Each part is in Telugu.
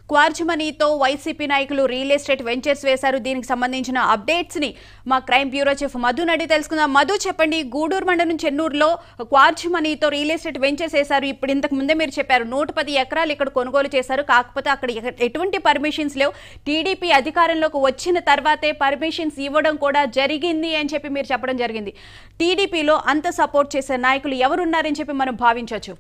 క్వార్జ్ మనీతో వైసీపీ నాయకులు రియల్ ఎస్టేట్ వెంచర్స్ వేశారు. దీనికి సంబంధించిన అప్డేట్స్ ని మా క్రైమ్ బ్యూరో చీఫ్ మధు నడి తెలుసుకుందాం. మధు, చెప్పండి, గూడూరు మండలం చెన్నూరులో క్వార్జ్ మనీతో రియల్ ఎస్టేట్ వెంచర్స్ వేశారు. ఇప్పుడు ఇంతకు ముందే మీరు చెప్పారు 110 ఎకరాలు ఇక్కడ కొనుగోలు చేశారు. కాకపోతే అక్కడ ఎటువంటి పర్మిషన్స్ లేవు. టీడీపీ అధికారంలోకి వచ్చిన తర్వాతే పర్మిషన్స్ ఇవ్వడం కూడా జరిగింది అని చెప్పి మీరు చెప్పడం జరిగింది. టీడీపీలో అంత సపోర్ట్ చేసే నాయకులు ఎవరున్నారని చెప్పి మనం భావించవచ్చు?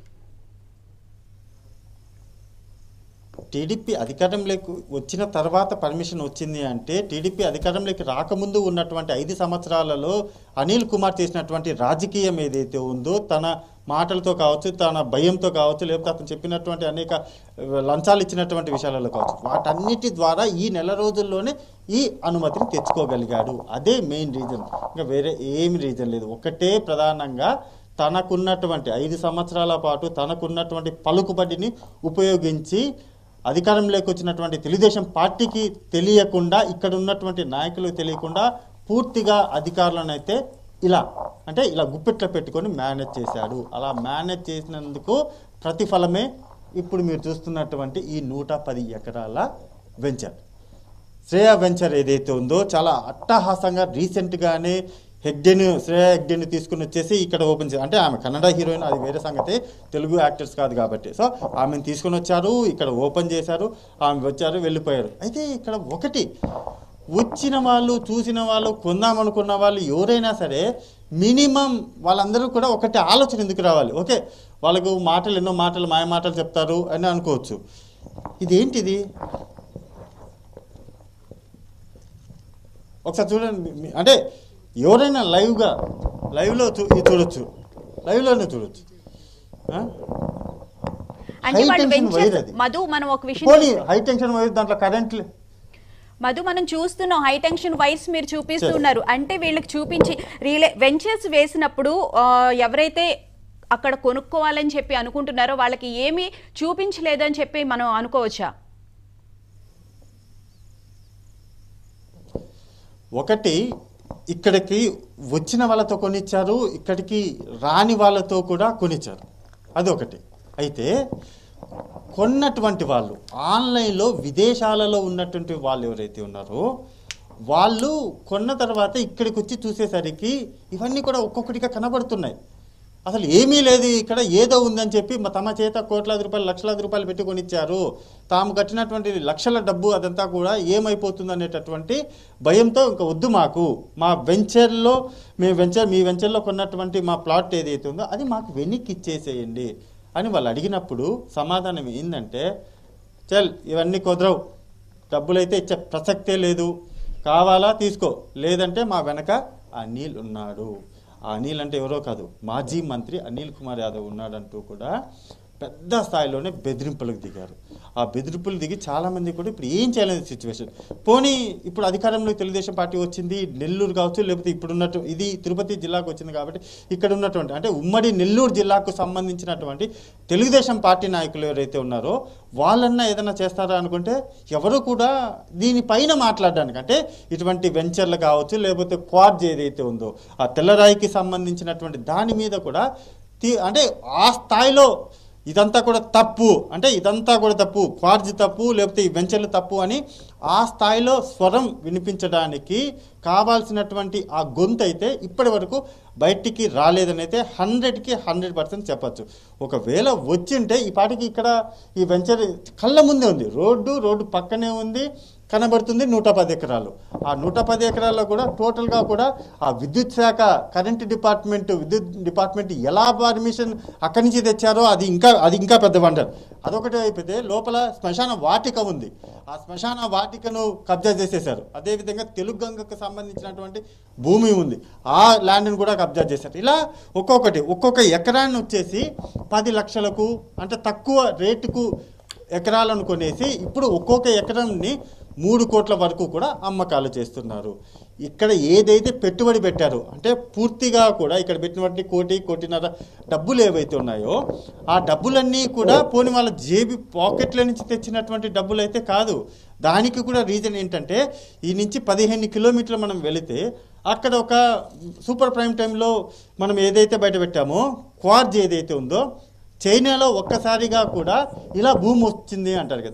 టీడీపీ అధికారంలోకి వచ్చిన తర్వాత పర్మిషన్ వచ్చింది అంటే టీడీపీ అధికారంలోకి రాకముందు ఉన్నటువంటి 5 సంవత్సరాలలో అనిల్ కుమార్ చేసినటువంటి రాజకీయం ఏదైతే ఉందో, తన మాటలతో కావచ్చు, తన భయంతో కావచ్చు, లేకపోతే అతను చెప్పినటువంటి అనేక లంచాలు ఇచ్చినటువంటి విషయాలలో కావచ్చు, వాటన్నిటి ద్వారా ఈ నెల రోజుల్లోనే ఈ అనుమతిని తెచ్చుకోగలిగాడు. అదే మెయిన్ రీజన్, ఇంకా వేరే ఏమి రీజన్ లేదు. ఒకటే ప్రధానంగా తనకున్నటువంటి 5 సంవత్సరాల పాటు తనకున్నటువంటి పలుకుబడిని ఉపయోగించి అధికారంలోకి వచ్చినటువంటి తెలుగుదేశం పార్టీకి తెలియకుండా, ఇక్కడ ఉన్నటువంటి నాయకులకు తెలియకుండా పూర్తిగా అధికారులను అయితే ఇలా గుప్పెట్లో పెట్టుకొని మేనేజ్ చేశాడు. అలా మేనేజ్ చేసినందుకు ప్రతిఫలమే ఇప్పుడు మీరు చూస్తున్నటువంటి ఈ 110 ఎకరాల వెంచర్. శ్రేయ వెంచర్ ఏదైతే ఉందో చాలా అట్టహాసంగా రీసెంట్గానే శ్రేయ హెగ్డేని తీసుకుని వచ్చేసి ఇక్కడ ఓపెన్ చేశారు. అంటే ఆమె కన్నడ హీరోయిన్, అది వేరే సంగతి, తెలుగు యాక్టర్స్ కాదు కాబట్టి. సో ఆమెను తీసుకుని వచ్చారు, ఇక్కడ ఓపెన్ చేశారు, ఆమె వచ్చారు, వెళ్ళిపోయారు. అయితే ఇక్కడ ఒకటి, వచ్చిన వాళ్ళు, చూసిన వాళ్ళు, కొందామనుకున్న వాళ్ళు ఎవరైనా సరే మినిమం వాళ్ళందరూ కూడా ఒకటి ఆలోచన ఎందుకు రావాలి. ఓకే, వాళ్ళకు ఎన్నో మాటలు మాయ మాటలు చెప్తారు అని అనుకోవచ్చు. ఇదేంటిది ఒకసారి చూడండి. అంటే ఎవరైనా లైవ్లో చూడొచ్చు, లైవ్లోనే చూడొచ్చు. హై టెన్షన్ వైర్, దాంట్లో కరెంట్ మధు, మనం చూస్తున్నాం హై టెన్షన్ వైర్స్ మీరు చూపిస్తున్నారు. అంటే వీళ్ళకి చూపించి వెంచర్స్ వేసినప్పుడు ఎవరైతే అక్కడ కొనుక్కోవాలని చెప్పి అనుకుంటున్నారో వాళ్ళకి ఏమీ చూపించలేదు అని చెప్పి మనం అనుకోవచ్చా? ఒకటి, ఇక్కడికి వచ్చిన వాళ్ళతో కొనిచ్చారు, ఇక్కడికి రాని వాళ్ళతో కూడా కొనిచ్చారు, అదొకటి. అయితే కొన్నటువంటి వాళ్ళు ఆన్లైన్లో విదేశాలలో ఉన్నటువంటి వాళ్ళు ఎవరైతే ఉన్నారో వాళ్ళు కొన్న తర్వాత ఇక్కడికి వచ్చి చూసేసరికి ఇవన్నీ కూడా ఒక్కొక్కటిగా కనబడుతున్నాయి. అసలు ఏమీ లేదు, ఇక్కడ ఏదో ఉందని చెప్పి తమ చేత కోట్లాది రూపాయలు, లక్షలాది రూపాయలు పెట్టి కొనిచ్చారు. తాము కట్టినటువంటి లక్షల డబ్బు అదంతా కూడా ఏమైపోతుంది అనేటటువంటి భయంతో ఇంకా వద్దు, మాకు మా వెంచర్లో మీ వెంచర్లో కొన్నటువంటి మా ప్లాట్ ఏదైతే ఉందో అది మాకు వెనక్కి ఇచ్చేసేయండి అని వాళ్ళు అడిగినప్పుడు సమాధానం ఏంటంటే, ఇవన్నీ కుదరవు, డబ్బులైతే ఇచ్చే ప్రసక్తే లేదు, కావాలా తీసుకో, లేదంటే మా వెనక అనిల్ ఉన్నాడు. ఆ అనిల్ అంటే ఎవరో కాదు, మాజీ మంత్రి అనిల్ కుమార్ యాదవ్ ఉన్నాడంటూ కూడా పెద్ద స్థాయిలోనే బెదిరింపులకు దిగారు. ఆ బెదిరింపులు దిగి చాలామంది కూడా ఇప్పుడు ఏం చేయలేని సిచ్యువేషన్. పోనీ ఇప్పుడు అధికారంలో తెలుగుదేశం పార్టీ వచ్చింది, నెల్లూరు కావచ్చు, లేకపోతే ఇప్పుడున్నట్టు ఇది తిరుపతి జిల్లాకు వచ్చింది కాబట్టి ఇక్కడ ఉన్నటువంటి, అంటే ఉమ్మడి నెల్లూరు జిల్లాకు సంబంధించినటువంటి తెలుగుదేశం పార్టీ నాయకులు ఎవరైతే ఉన్నారో వాళ్ళన్నా ఏదైనా చేస్తారా అనుకుంటే ఎవరు కూడా దీనిపైన మాట్లాడడానికి, అంటే ఇటువంటి వెంచర్లు కావచ్చు, లేకపోతే క్వార్జ్ ఏదైతే ఉందో ఆ తెల్లరాయికి సంబంధించినటువంటి దాని మీద కూడా అంటే ఆ స్థాయిలో ఇదంతా కూడా తప్పు, అంటే ఇదంతా కూడా తప్పు, క్వార్జ్ తప్పు, లేకపోతే ఈ వెంచర్లు తప్పు అని ఆ స్థాయిలో స్వరం వినిపించడానికి కావాల్సినటువంటి ఆ గొంతు అయితే ఇప్పటి వరకు బయటికి రాలేదని అయితే 100కి 100% చెప్పచ్చు. ఒకవేళ వచ్చింటే ఈ పాటికి ఇక్కడ ఈ వెంచర్ కళ్ళ ముందే ఉంది, రోడ్డు పక్కనే ఉంది, కనబడుతుంది 110 ఎకరాలు. ఆ 110 ఎకరాల్లో కూడా టోటల్గా కూడా ఆ విద్యుత్ శాఖ, విద్యుత్ డిపార్ట్మెంట్ ఎలా పర్మిషన్ అక్కడి నుంచి తెచ్చారో అది ఇంకా పెద్ద వండర్. అదొకటి అయిపోతే లోపల శ్మశాన వాటిక ఉంది, ఆ శ్మశాన వాటికను కబ్జా చేసేశారు. అదేవిధంగా తెలుగు గంగకు సంబంధించినటువంటి భూమి ఉంది, ఆ ల్యాండ్ని కూడా కబ్జా చేశారు. ఇలా ఒక్కొక్క ఎకరాన్ని వచ్చేసి 10 లక్షలకు, అంటే తక్కువ రేటుకు ఎకరాలను కొనేసి ఇప్పుడు ఒక్కొక్క ఎకరాన్ని 3 కోట్ల వరకు కూడా అమ్మకాలు చేస్తున్నారు. ఇక్కడ ఏదైతే పెట్టుబడి పెట్టారో, అంటే పూర్తిగా కూడా ఇక్కడ పెట్టినటువంటి కోటిన్నర డబ్బులు ఏవైతే ఉన్నాయో ఆ డబ్బులన్నీ కూడా పోని వాళ్ళ పాకెట్ల నుంచి తెచ్చినటువంటి డబ్బులు అయితే కాదు. దానికి కూడా రీజన్ ఏంటంటే, ఈ నుంచి 15 కిలోమీటర్లు మనం వెళితే అక్కడ ఒక సూపర్ ప్రైమ్ టైంలో మనం ఏదైతే బయట పెట్టామో క్వార్జ్ ఏదైతే ఉందో చైనాలో ఒక్కసారిగా కూడా ఇలా భూమి వచ్చింది అంటారు కదా,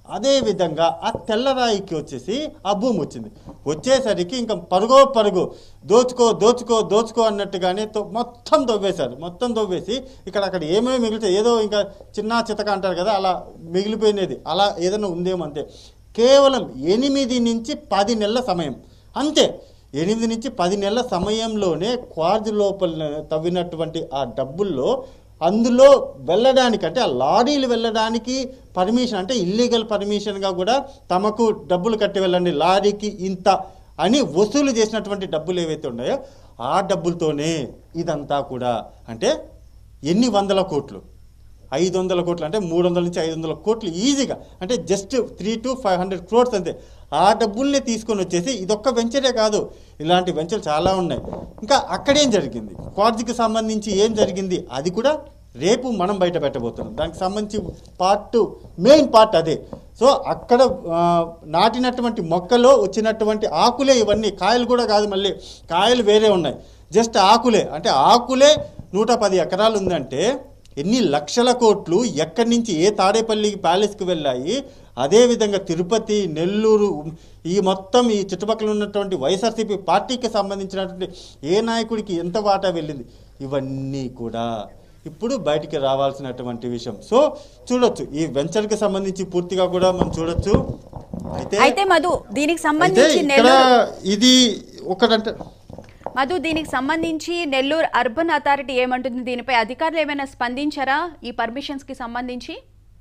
అదేవిధంగా ఆ తెల్లరాయికి వచ్చేసి ఆ భూమి వచ్చింది. వచ్చేసరికి ఇంకా పరుగు దోచుకో దోచుకో దోచుకో అన్నట్టుగానే మొత్తం తవ్వేశారు. మొత్తం తవ్వేసి అక్కడ ఏమేమి మిగులుతాయి, ఏదో ఇంకా చిన్న చితక అంటారు కదా, అలా మిగిలిపోయినది అలా ఏదైనా ఉందేమో అంతే. కేవలం 8 నుంచి 10 నెలల సమయం అంతే. 8 నుంచి 10 నెలల సమయంలోనే క్వార్జ్ లోపల తవ్వినటువంటి ఆ డబ్బుల్లో అందులో వెళ్ళడానికి అంటే ఆ లారీలు వెళ్ళడానికి పర్మిషన్ అంటే ఇల్లీగల్ పర్మిషన్గా కూడా తమకు డబ్బులు కట్టి వెళ్ళండి లారీకి ఇంత అని వసూలు చేసినటువంటి డబ్బులు ఏవైతే ఉన్నాయో ఆ డబ్బులతోనే ఇదంతా కూడా అంటే ఎన్ని వందల కోట్లు, 500 కోట్లు అంటే 300 నుంచి 500 కోట్లు ఈజీగా, అంటే జస్ట్ 300 to 500 crores అంతే. ఆ డబ్బుల్ని తీసుకొని వచ్చేసి ఇదొక్క వెంచరే కాదు, ఇలాంటి వెంచర్లు చాలా ఉన్నాయి. ఇంకా అక్కడేం జరిగింది, క్వార్జ్కి సంబంధించి ఏం జరిగింది అది కూడా రేపు మనం బయట పెట్టబోతున్నాం. దానికి సంబంధించి మెయిన్ పార్ట్ అదే. సో అక్కడ నాటినటువంటి మొక్కలో వచ్చినటువంటి ఆకులే ఇవన్నీ, కాయలు కూడా కాదు, మళ్ళీ కాయలు వేరే ఉన్నాయి, జస్ట్ ఆకులే. అంటే ఆకులే 110 ఎకరాలు ఉందంటే ఎన్ని లక్షల కోట్లు ఎక్కడి నుంచి ఏ తాడేపల్లికి ప్యాలెస్కి వెళ్ళాయి, అదేవిధంగా తిరుపతి, నెల్లూరు, ఈ మొత్తం ఈ చుట్టుపక్కల ఉన్నటువంటి వైఎస్ఆర్సీపీ పార్టీకి సంబంధించినటువంటి ఏ నాయకుడికి ఎంత వాటా వెళ్ళింది, ఇవన్నీ కూడా ఇప్పుడు బయటికి రావాల్సినటువంటి విషయం. సో చూడొచ్చు ఈ వెంచర్కి సంబంధించి పూర్తిగా కూడా మనం చూడొచ్చు. అయితే మధు దీనికి సంబంధించి ఇది ఒకటంటే మధు దీనికి సంబంధించి నెల్లూరు అర్బన్ అథారిటీ ఏమంటుంది, దీనిపై అధికారులు ఏమైనా స్పందించారా ఈ పర్మిషన్స్ కి సంబంధించి?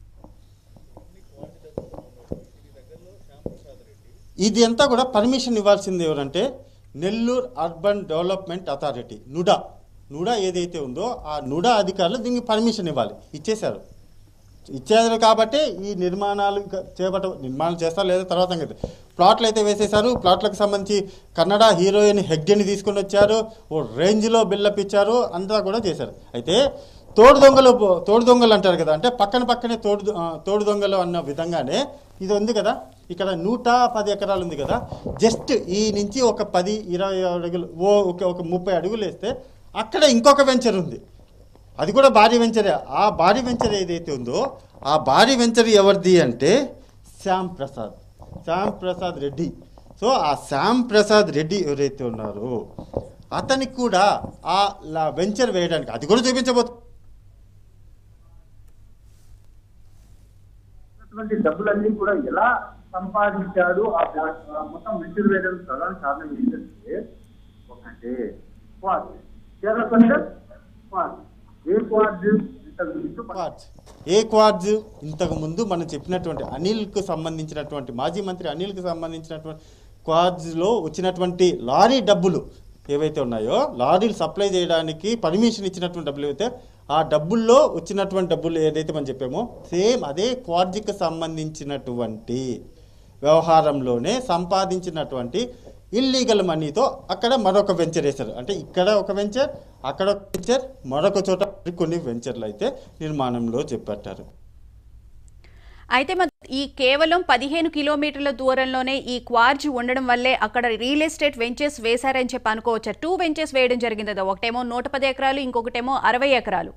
ఇది అంతా కూడా పర్మిషన్ ఇవ్వాల్సింది ఎవరంటే Nellore urban development authority, NUDA ఏదైతే ఉందో ఆ నుడా అధికారులు దీనికి పర్మిషన్ ఇవ్వాలి. ఇచ్చేసారు కాబట్టి ఈ నిర్మాణాలు నిర్మాణం చేస్తారు, లేదా తర్వాత సంగతి. ప్లాట్లు అయితే వేసేశారు. ప్లాట్లకు సంబంధించి కన్నడ హీరోయిన్ హెగ్డేని తీసుకొని వచ్చారు, ఓ రేంజ్లో బిల్డప్ ఇచ్చారు, అంతా కూడా చేశారు. అయితే తోడు దొంగలు అంటారు కదా, అంటే పక్కనే తోడు దొంగలు అన్న విధంగానే ఇది ఉంది కదా, ఇక్కడ 110 ఎకరాలు ఉంది కదా, జస్ట్ ఈ నుంచి ఒక 10-20 అడుగులు ఒక 30 అడుగులు వేస్తే అక్కడ ఇంకొక వెంచర్ ఉంది, అది కూడా భారీ వెంచరే. ఆ భారీ వెంచర్ ఏదైతే ఉందో ఆ భారీ వెంచర్ ఎవరిది అంటే శ్యామ్ ప్రసాద్ రెడ్డి. సో ఆ శ్యామ్ ప్రసాద్ రెడ్డి ఎవరైతే ఉన్నారో అతనికి కూడా ఆ వెంచర్ వేయడానికి అది కూడా చూపించబోతుంది. డబ్బులన్నీ కూడా ఎలా సంపాదించాడు ఆ మొత్తం వెంచర్ వేయడానికి ప్రధాన కారణం ఏంటంటే ఒకటే క్వార్జ్. ఏ క్వార్జ్ ఇంతకు ముందు మనం చెప్పినటువంటి అనిల్కు సంబంధించినటువంటి మాజీ మంత్రి అనిల్కి సంబంధించినటువంటి క్వార్జ్లో వచ్చినటువంటి లారీ డబ్బులు ఏవైతే ఉన్నాయో, లారీలు సప్లై చేయడానికి పర్మిషన్ ఇచ్చినటువంటి డబ్బులు ఏవైతే ఆ డబ్బుల్లో వచ్చినటువంటి డబ్బులు ఏదైతే మనం చెప్పామో సేమ్ అదే క్వార్జ్కి సంబంధించినటువంటి వ్యవహారంలోనే సంపాదించినటువంటి ఇల్లీగల్ మనీతో అక్కడ మరొక వెంచర్ వేశారు. అంటే ఇక్కడ ఒక వెంచర్, అక్కడ ఒక వెంచర్, మరొక చోట కొన్ని వెంచర్లు అయితే నిర్మాణంలో చేపట్టారు. అయితే ఈ కేవలం 15 కిలోమీటర్ల దూరంలోనే ఈ క్వార్జ్ ఉండడం వల్లే అక్కడ రియల్ ఎస్టేట్ వెంచర్స్ వేశారని చెప్పి అనుకోవచ్చు. 2 వెంచర్స్ వేయడం జరిగింది, ఒకటేమో 110 ఎకరాలు, ఇంకొకటేమో 60 ఎకరాలు.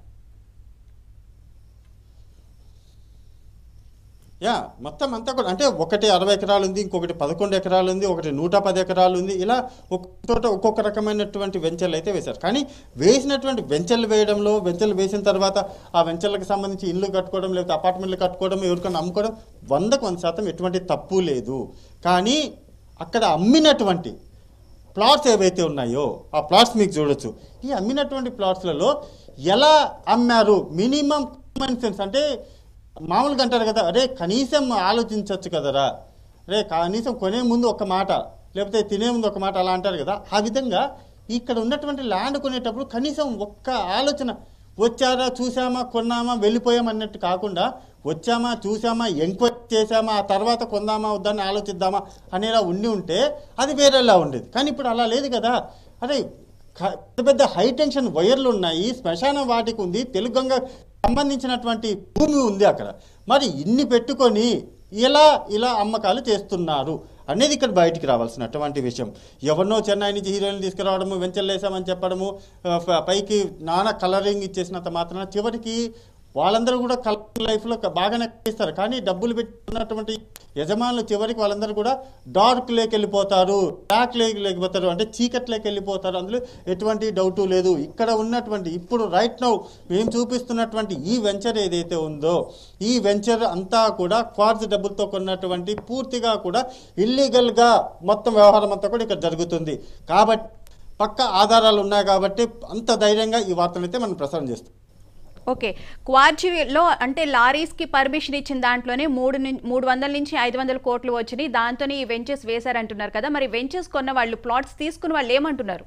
మొత్తం అంతా కూడా అంటే ఒకటి 60 ఎకరాలు ఉంది, ఇంకొకటి 11 ఎకరాలు ఉంది, ఒకటి 110 ఎకరాలు ఉంది. ఇలా ఒక్కొక్క చోట ఒక్కొక్క రకమైనటువంటి వెంచర్లు అయితే వేశారు. కానీ వేసినటువంటి వెంచర్లు వేయడంలో, వెంచర్లు వేసిన తర్వాత ఆ వెంచర్లకు సంబంధించి ఇల్లు కట్టుకోవడం, లేకపోతే అపార్ట్మెంట్లు కట్టుకోవడం, ఎవరికైనా అమ్ముకోవడం 100% ఎటువంటి తప్పు లేదు. కానీ అక్కడ అమ్మినటువంటి ప్లాట్స్ ఏవైతే ఉన్నాయో ఆ ప్లాట్స్ మీకు చూడొచ్చు. ఈ అమ్మినటువంటి ప్లాట్స్లలో ఎలా అమ్మారు, మినిమం కామన్ సెన్స్ అంటే మామూలుగా అంటారు కదా, అరే కనీసం ఆలోచించవచ్చు కదరా, అరే కనీసం కొనే ముందు ఒక మాట, లేకపోతే తినే ముందు ఒక మాట, అలా అంటారు కదా. ఆ విధంగా ఇక్కడ ఉన్నటువంటి ల్యాండ్ కొనేటప్పుడు కనీసం ఒక్క ఆలోచన, వచ్చారా, చూసామా, కొన్నామా, వెళ్ళిపోయామా అన్నట్టు కాకుండా వచ్చామా, చూసామా, ఎంక్వైరీ చేసామా, ఆ తర్వాత కొందామా వద్దని ఆలోచిద్దామా అనేలా ఉంటే అది వేరేలా ఉండేది. కానీ ఇప్పుడు అలా లేదు కదా. అరే పెద్ద హై టెన్షన్ వైర్లు ఉన్నాయి, శ్మశాన వాటికి ఉంది, తెలుగంగ సంబంధించినటువంటి భూమి ఉంది అక్కడ. మరి ఇన్ని పెట్టుకొని ఇలా అమ్మకాలు చేస్తున్నారు అనేది ఇక్కడ బయటికి రావాల్సినటువంటి విషయం. ఎవరినో చెన్నై నుంచి హీరోయిన్లు తీసుకురావడము, వెంచర్లు వేసామని చెప్పడము, పైకి నానా కలరింగ్ ఇచ్చేసినంత మాత్రాన చివరికి వాళ్ళందరూ కూడా కలెక్టివ్ లైఫ్లో బాగానే ఇస్తారు, కానీ డబ్బులు పెట్టుకున్నటువంటి యజమానులు చివరికి వాళ్ళందరూ కూడా డార్క్ లేకి వెళ్ళిపోతారు, బ్లాక్ లేకి వెళ్ళిపోతారు, అంటే చీకట్లోకి వెళ్ళిపోతారు. అందులో ఎటువంటి డౌటు లేదు. ఇక్కడ ఉన్నటువంటి ఇప్పుడు రైట్ నౌ మేము చూపిస్తున్నటువంటి ఈ వెంచర్ ఏదైతే ఉందో ఈ వెంచర్ అంతా కూడా క్వార్ట్జ్ డబ్బులతో కొన్నటువంటి పూర్తిగా కూడా ఇల్లీగల్గా మొత్తం వ్యవహారం అంతా కూడా ఇక్కడ జరుగుతుంది. కాబట్టి పక్క ఆధారాలు ఉన్నాయి కాబట్టి అంత ధైర్యంగా ఈ వార్తలు అయితే మనం ప్రసారం చేస్తాం. ఓకే, క్వార్జీలో అంటే లారీస్కి పర్మిషన్ ఇచ్చిన దాంట్లోనే 300 నుంచి 500 కోట్లు వచ్చినాయి, దాంతోనే ఈ వెంచర్స్ వేశారంటున్నారు కదా, మరి వెంచర్స్ కొన్న వాళ్ళు, ప్లాట్స్ తీసుకున్న వాళ్ళు ఏమంటున్నారు?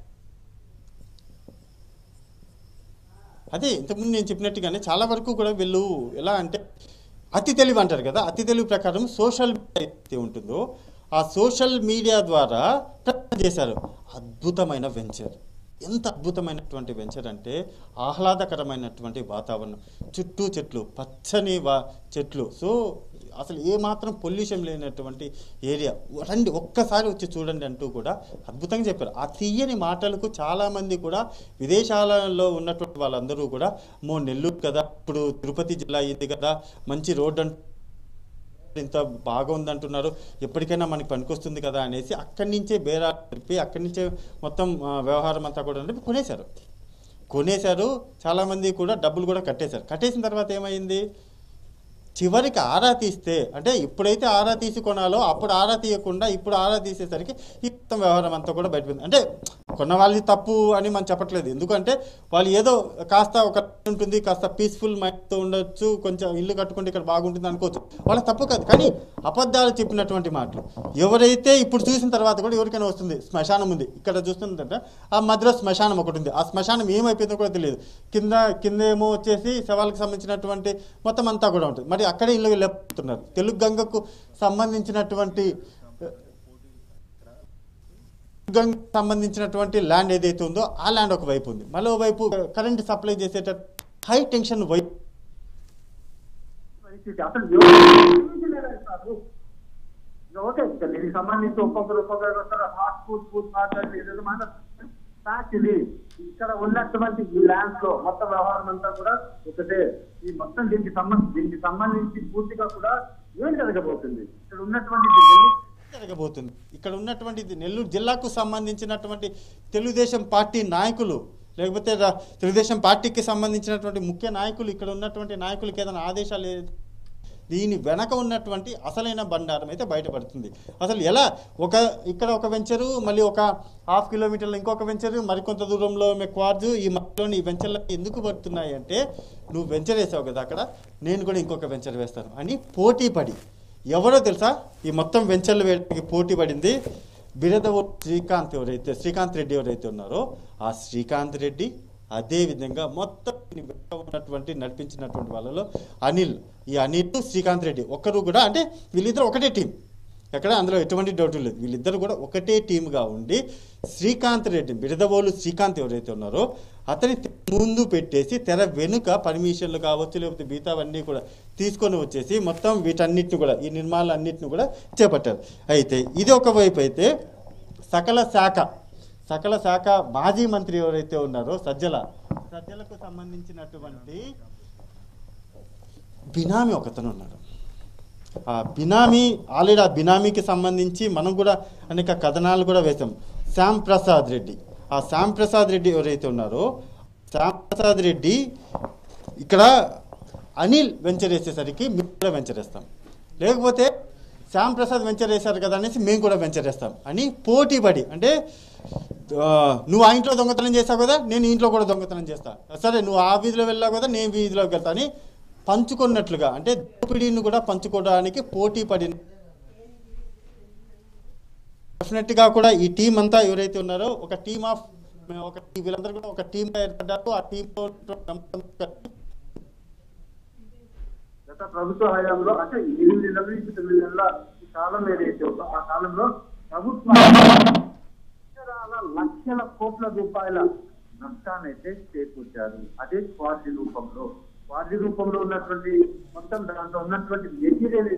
అదే ఇంతకుముందు నేను చెప్పినట్టుగానే చాలా వరకు కూడా వీళ్ళు ఎలా అంటే అతి తెలివి అంటారు కదా, అతి తెలివి ప్రకారం సోషల్ మీడియా ఏదైతే ఉంటుందో ఆ సోషల్ మీడియా ద్వారా ప్రయత్నం చేశారు. అద్భుతమైన వెంచర్, ఎంత అద్భుతమైనటువంటి వెంచర్ అంటే ఆహ్లాదకరమైనటువంటి వాతావరణం, చుట్టూ చెట్లు, పచ్చని చెట్లు, సో అసలు ఏమాత్రం పొల్యూషన్ లేనటువంటి ఏరియా, రండి ఒక్కసారి వచ్చి చూడండి అంటూ కూడా అద్భుతంగా చెప్పారు. ఆ తీయని మాటలకు చాలామంది కూడా విదేశాలలో ఉన్నటువంటి వాళ్ళందరూ కూడా నెల్లూరు కదా, ఇప్పుడు తిరుపతి జిల్లా అయింది కదా, మంచి రోడ్డు ఇంత బాగుందంటున్నారు, ఎప్పటికైనా మనకి పనికొస్తుంది కదా అనేసి అక్కడి నుంచే బేరాలు చెప్పి అక్కడి నుంచే మొత్తం వ్యవహారం అంతా కూడా కొనేశారు. చాలామంది కూడా డబ్బులు కూడా కట్టేసిన తర్వాత ఏమైంది, చివరికి ఆరా తీస్తే అంటే ఇప్పుడైతే ఆరా తీసి కొనాలో అప్పుడు ఆరా తీయకుండా ఇప్పుడు ఆరా తీసేసరికి ఈ మొత్తం వ్యవహారం అంతా కూడా బయటపోయింది. అంటే కొన్న వాళ్ళది తప్పు అని మనం చెప్పట్లేదు, ఎందుకంటే వాళ్ళు ఏదో కాస్త ఒక ఉంటుంది, కాస్త పీస్ఫుల్ మైండ్తో ఉండొచ్చు, కొంచెం ఇల్లు కట్టుకుంటే ఇక్కడ బాగుంటుంది అనుకోవచ్చు, వాళ్ళ తప్పు కాదు. కానీ అబద్ధాలు చెప్పినటువంటి మాటలు ఎవరైతే ఇప్పుడు చూసిన తర్వాత కూడా ఎవరికైనా వస్తుంది, శ్మశానం ఉంది ఇక్కడ చూస్తుందంటే ఆ మధ్యలో శ్మశానం ఒకటి ఉంది, ఆ శ్మశానం ఏమైపోయిందో కూడా తెలియదు, కింద ఏమో వచ్చేసి శవాలకు సంబంధించినటువంటి మొత్తం అంతా కూడా ఉంటుంది. మరి అక్కడే ఇల్లు వెళ్ళిపోతున్నారు. తెలుగు గంగకు సంబంధించినటువంటి ల్యాండ్ ఏదైతే ఉందో ఆ ల్యాండ్ ఒక వైపు ఉంది, మరో వైపు కరెంట్ సప్లై చేసేట హై టెన్షన్ వైపు. ఓకే, దీనికి సంబంధించి ఒక్కొక్కరు వస్తారు, హాట్ ఫుడ్ ఇది ఇక్కడ ఉన్నటువంటి ఈ ల్యాండ్స్ లో మొత్తం వ్యవహారం అంతా కూడా ఒకటే. ఈ మొత్తం దీనికి సంబంధించి పూర్తిగా కూడా ఏం జరగబోతుంది, ఇక్కడ ఉన్నటువంటి నెల్లూరు జిల్లాకు సంబంధించినటువంటి తెలుగుదేశం పార్టీ నాయకులు, లేకపోతే తెలుగుదేశం పార్టీకి సంబంధించినటువంటి ముఖ్య నాయకులు, ఇక్కడ ఉన్నటువంటి నాయకులకి ఏదైనా ఆదేశాలు దీని వెనక ఉన్నటువంటి అసలైన బండారం అయితే బయటపడుతుంది. అసలు ఎలా ఇక్కడ ఒక వెంచరు, మళ్ళీ ఒక 1/2 కిలోమీటర్లో ఇంకొక వెంచరు, మరికొంత దూరంలో క్వార్జ్, ఈ మధ్యలోని ఈ వెంచర్లు ఎందుకు పడుతున్నాయి అంటే నువ్వు వెంచర్ వేసావు కదా అక్కడ, నేను కూడా ఇంకొక వెంచర్ వేస్తాను అని పోటీ పడి, ఎవరో తెలుసా ఈ మొత్తం వెంచర్లు వేయడానికి పోటీ పడింది బిరదవోలు శ్రీకాంత్ రెడ్డి ఎవరైతే ఉన్నారో ఆ శ్రీకాంత్ రెడ్డి, అదేవిధంగా మొత్తం ఉన్నటువంటి నడిపించినటువంటి వాళ్ళలో ఈ అనిల్ శ్రీకాంత్ రెడ్డి ఒక్కరు కూడా, అంటే వీళ్ళిద్దరు ఒకటే టీం, ఎక్కడ అందులో ఎటువంటి డౌట్ లేదు, వీళ్ళిద్దరు కూడా ఒకటే టీమ్గా ఉండి శ్రీకాంత్ రెడ్డి, బిరదవోలు శ్రీకాంత్ ఎవరైతే ఉన్నారో అతని ముందు పెట్టేసి తెర వెనుక పర్మిషన్లు కావచ్చు లేకపోతే మిగతావన్నీ కూడా తీసుకొని వచ్చేసి మొత్తం వీటన్నిటిని కూడా ఈ నిర్మాణాలన్నింటిని కూడా చేపట్టారు. అయితే ఇది ఒకవైపు అయితే సకల శాఖ మాజీ మంత్రి ఎవరైతే ఉన్నారో సజ్జలకు సంబంధించినటువంటి బినామీ ఒకతను ఉన్నాడు. ఆ బినామీకి సంబంధించి మనం కూడా అనేక కథనాలు కూడా వేసాం. శ్యామ్ ప్రసాద్ రెడ్డి ఎవరైతే ఉన్నారో శ్యామ్ ప్రసాద్ రెడ్డి ఇక్కడ అనిల్ వెంచర్ వేసేసరికి మేము కూడా వెంచర్ వేస్తాం, లేకపోతే శ్యామ్ ప్రసాద్ వెంచర్ వేశారు కదా అనేసి మేము కూడా వెంచర్ వేస్తాం అని పోటీ పడి, అంటే నువ్వు ఆ ఇంట్లో దొంగతనం చేస్తావు కదా, నేను ఇంట్లో కూడా దొంగతనం చేస్తా, సరే నువ్వు ఆ వీధిలో వెళ్ళావు కదా, నేను వీధిలోకి వెళ్తా అని పంచుకున్నట్లుగా, అంటే దోపిడీని కూడా పంచుకోవడానికి పోటీ పడిన డెఫినెట్గా కూడా ఈ టీం అంతా ఎవరైతే ఉన్నారో వీళ్ళందరూ కూడా ఒక టీంగా ఏర్పడ్డారు. ఆ టీంతో గత ప్రభుత్వ హయాంలో అంటే 8 నెలల నుంచి 9 నెలల కాలం ఏదైతే ఉందో ఆ కాలంలో ప్రభుత్వం లక్షల కోట్ల రూపాయల నష్టాన్ని అయితే చేకూర్చారు. అదే క్వార్జీ రూపంలో ఉన్నటువంటి మొత్తం దాంట్లో ఉన్నటువంటి మెటీరియల్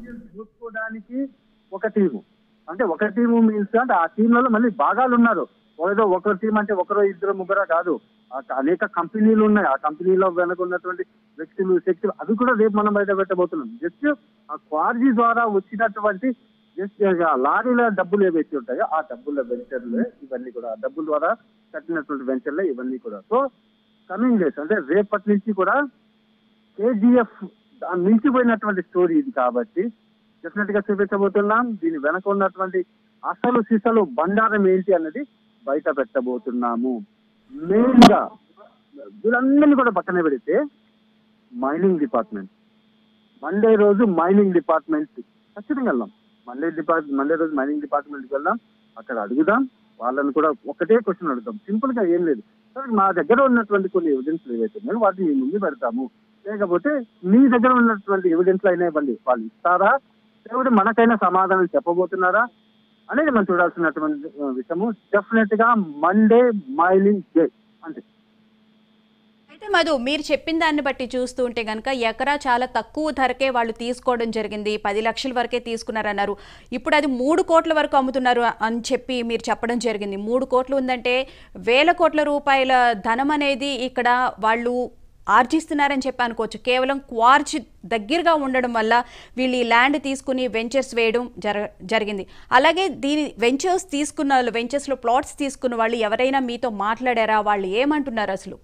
చూసుకోవడానికి ఒక టీము, అంటే ఒక టీము మీన్స్ అంటే ఆ టీంలలో మళ్ళీ భాగాలు ఉన్నారు. ఏదో ఒకరు టీం అంటే ఒకరో ఇద్దరు ముగ్గురా కాదు, అనేక కంపెనీలు ఉన్నాయి. ఆ కంపెనీలో వెనక ఉన్నటువంటి వ్యక్తులు శక్తులు అవి కూడా రేపు మనం బయట పెట్టబోతున్నాం. జస్ట్ ఆ క్వార్జీ ద్వారా వచ్చినటువంటి జస్ట్ లారీల డబ్బులు ఏవైతే ఉంటాయో ఆ డబ్బుల వెంచర్లే ఇవన్నీ కూడా, ఆ డబ్బుల ద్వారా కట్టినటువంటి వెంచర్లే ఇవన్నీ కూడా. సో కమింగ్ డేస్ అంటే రేపటి నుంచి కూడా కేజీఎఫ్ మించిపోయినటువంటి స్టోరీ ఇది కాబట్టి డెఫినెట్ గా చూపించబోతున్నాం. దీని వెనక ఉన్నటువంటి అసలు సిసలు బండారం ఏంటి అన్నది బయట పెట్టబోతున్నాము. మెయిన్ గా వీళ్ళందరినీ కూడా పక్కన పెడితే మైనింగ్ డిపార్ట్మెంట్, మండే రోజు మైనింగ్ డిపార్ట్మెంట్ ఖచ్చితంగా వెళ్దాం. మండే రోజు మైనింగ్ డిపార్ట్మెంట్కి వెళ్దాం, అక్కడ అడుగుదాం. వాళ్ళని కూడా ఒకటే క్వశ్చన్ అడుగుతాం, సింపుల్ గా ఏం లేదు సార్, మా దగ్గర ఉన్నటువంటి కొన్ని ఎవిడెన్స్లు ఏవైతే ఉన్నాయో వాటిని మీ ముందు పెడతాము, లేకపోతే మీ దగ్గర ఉన్నటువంటి ఎవిడెన్స్లు అయినా ఇవ్వండి, వాళ్ళు ఇస్తారా లేకపోతే మనకైనా సమాధానం చెప్పబోతున్నారా అనేది మనం చూడాల్సినటువంటి విషయము. డెఫినెట్ గా మండే మైనింగ్ డే అంతే. అయితే మధు, మీరు చెప్పిన దాన్ని బట్టి చూస్తూ ఉంటే కనుక ఎకరా చాలా తక్కువ ధరకే వాళ్ళు తీసుకోవడం జరిగింది, 10 లక్షల వరకే తీసుకున్నారన్నారు. ఇప్పుడు అది 3 కోట్ల వరకు అమ్ముతున్నారు అని చెప్పి మీరు చెప్పడం జరిగింది. 3 కోట్లు ఉందంటే వేల కోట్ల రూపాయల ధనం అనేది ఇక్కడ వాళ్ళు ఆర్జిస్తున్నారని చెప్పి అనుకోవచ్చు. కేవలం క్వార్జ్ దగ్గరగా ఉండడం వల్ల వీళ్ళు ఈ ల్యాండ్ తీసుకుని వెంచర్స్ వేయడం జరిగింది. అలాగే దీని వెంచర్స్ తీసుకున్న వాళ్ళు, వెంచర్స్లో ప్లాట్స్ తీసుకున్న వాళ్ళు ఎవరైనా మీతో మాట్లాడారా? వాళ్ళు ఏమంటున్నారు అసలు?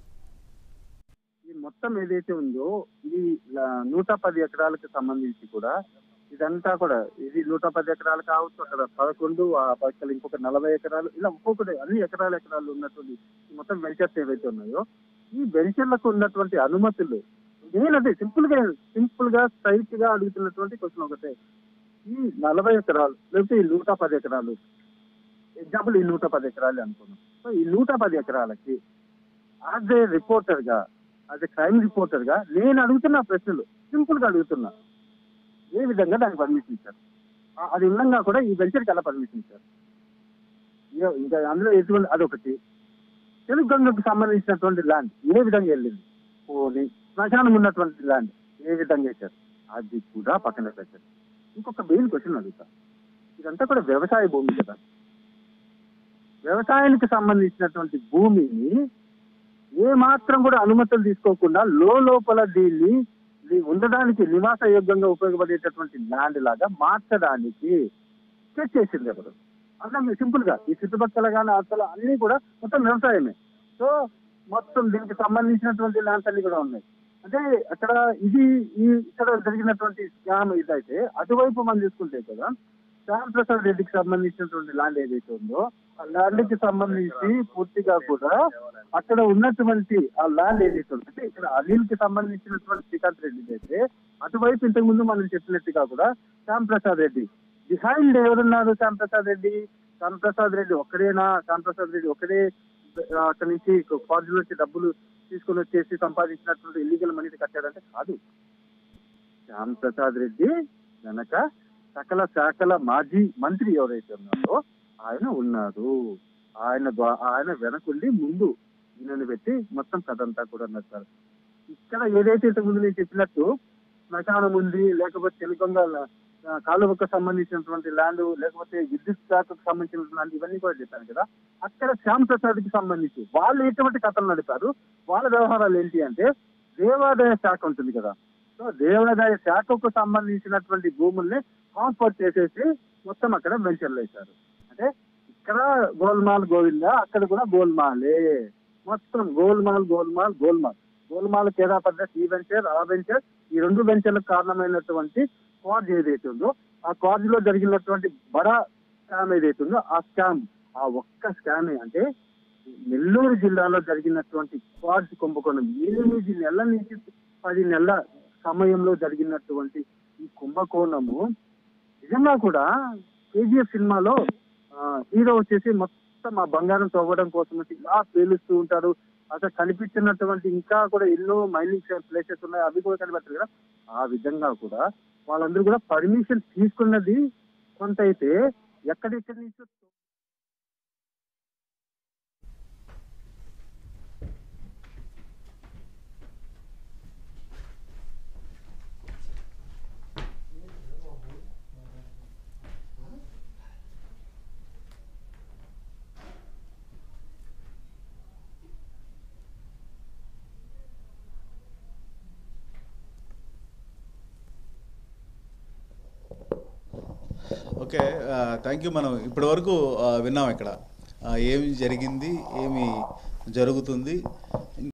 ఈ మొత్తం ఏదైతే ఉందో ఇది 110 ఎకరాలకు సంబంధించి కూడా ఇదంతా కూడా ఇది 110 ఎకరాలు కావచ్చు, అక్కడ 11 ఆ పక్కన ఇంకొక 40 ఎకరాలు, ఇలా ఒక్కొక్కటి అన్ని ఎకరాలు ఉన్నటువంటి మొత్తం వెంచర్స్ ఏవైతే ఉన్నాయో ఈ వెంచర్లకు ఉన్నటువంటి అనుమతులు, నేను అదే సింపుల్ గా స్ట్రైట్ గా అడుగుతున్నటువంటి క్వశ్చన్ ఒకటే. ఈ 40 ఎకరాలు లేకపోతే ఈ 110 ఎకరాలు, ఎగ్జాంపుల్ ఈ 110 ఎకరాలు అనుకున్నాం. సో ఈ 110 ఎకరాలకి యాజ్ ఏ రిపోర్టర్ గా, యాజ్ ఏ క్రైమ్ రిపోర్టర్ గా నేను అడుగుతున్న ప్రశ్నలు సింపుల్ గా అడుగుతున్నా. ఏ విధంగా దానికి పర్మిషన్ ఇచ్చారు? అది ఉండగా కూడా ఈ వెంచర్కి ఎలా పర్మిషన్ ఇచ్చారు? ఇంకా అందులో ఎటువంటి అదొకటి. తెలుగు గంగకు సంబంధించినటువంటి ల్యాండ్ ఏ విధంగా వెళ్ళింది? పోనీ శ్మశానం ఉన్నటువంటి ల్యాండ్ ఏ విధంగా ఇచ్చారు? అది కూడా పక్కన పెట్టారు. ఇంకొక మెయిన్ క్వశ్చన్ అడుగుతా, ఇదంతా కూడా వ్యవసాయ భూమి కదా, వ్యవసాయానికి సంబంధించినటువంటి భూమిని ఏ మాత్రం కూడా అనుమతులు తీసుకోకుండా లోపల దీన్ని ఉండడానికి నివాస యోగ్యంగా ఉపయోగపడేటటువంటి ల్యాండ్ లాగా మార్చడానికి సెట్ చేసింది ఎవరు? అట్లా సింపుల్ గా ఈ చుట్టుపక్కల కానీ అసలు అన్ని కూడా మొత్తం వ్యవసాయమే. సో మొత్తం దీనికి సంబంధించినటువంటి ల్యాండ్స్ అన్ని కూడా ఉన్నాయి. అంటే అక్కడ ఇక్కడ జరిగినటువంటి స్కామ్ ఇదైతే అటువైపు మనం చూసుకుంటే కదా శ్యామ్ ప్రసాద్ రెడ్డికి సంబంధించినటువంటి ల్యాండ్ ఏదైతే ఉందో ఆ ల్యాండ్ కి సంబంధించి పూర్తిగా కూడా అక్కడ ఉన్నటువంటి ఆ ల్యాండ్ ఏదైతే ఉందో అంటే ఇక్కడ అనిల్ కి సంబంధించినటువంటి శ్రీకాంత్ రెడ్డి అయితే అటువైపు ఇంతకు ముందు మనం చెప్పినట్టుగా కూడా శ్యామ్ ప్రసాద్ రెడ్డి బిహైండ్ ఎవరున్నారు? శ్యామ్ ప్రసాద్ రెడ్డి ఒక్కడేనా? శ్యామ్ ప్రసాద్ రెడ్డి ఒక్కడే అక్కడి నుంచి ఫార్జుల నుంచి డబ్బులు తీసుకొని వచ్చేసి సంపాదించినటువంటి ఇల్లీగల్ మనీని కట్టాడంటే కాదు. శ్యామ్ ప్రసాద్ రెడ్డి వెనక సకల శాఖల మాజీ మంత్రి ఎవరైతే ఉన్నారో ఆయన ఉన్నారు. ఆయన వెనకుండి ముందు ఈయనను పెట్టి మొత్తం కథంతా కూడా నచ్చారు. ఇక్కడ ఏదైతే ఇంతకుముందు నేను చెప్పినట్టు శ్మశానం ఉంది, లేకపోతే తెలుగొంగ కాలువకు సంబంధించినటువంటి ల్యాండ్, లేకపోతే విద్యుత్ శాఖకు సంబంధించిన ల్యాండ్, ఇవన్నీ కూడా చెప్పాను కదా. అక్కడ శ్యామ్ ప్రసాద్ కి సంబంధించి వాళ్ళు ఎటువంటి కథలు నడిపారు, వాళ్ళ వ్యవహారాలు ఏంటి అంటే దేవాదాయ శాఖ ఉంటుంది కదా. సో దేవాదాయ శాఖకు సంబంధించినటువంటి భూముల్ని ట్రాన్స్ఫర్ చేసేసి మొత్తం అక్కడ వెంచర్లు వేశారు. అంటే ఇక్కడ గోల్మాల్ గోవిందా, అక్కడ కూడా గోల్మాలే, మొత్తం గోల్మాల్ కేదా పద్ధతి, ఈ వెంచర్ ఆ వెంచర్, ఈ 2 వెంచర్లకు కారణమైనటువంటి క్వార్జ్ ఏదైతే ఉందో ఆ క్వార్జ్ లో జరిగినటువంటి బడా స్కామ్ ఏదైతే ఉందో ఆ స్కామ్, ఆ ఒక్క స్కామే అంటే నెల్లూరు జిల్లాలో జరిగినటువంటి క్వార్జ్ కుంభకోణం 8 నెలల నుంచి 10 నెలల సమయంలో జరిగినటువంటి ఈ కుంభకోణము నిజంగా కూడా కేజీఎఫ్ సినిమాలో హీరో వచ్చేసి మొత్తం ఆ బంగారం తవ్వడం కోసం ఇలా పేలుస్తూ ఉంటారు. అసలు కనిపించినటువంటి ఇంకా కూడా ఎన్నో మైనింగ్ ప్లేసెస్ ఉన్నాయి, అవి కూడా కనిపెట్టారు కదా. ఆ విధంగా కూడా వాళ్ళందరూ కూడా పర్మిషన్ తీసుకున్నది కొంత అయితే ఎక్కడెక్కడి నుంచి ఓకే, థ్యాంక్ యూ. మనం ఇప్పటి వరకు విన్నాం ఇక్కడ ఏమి జరిగింది, ఏమి జరుగుతుంది.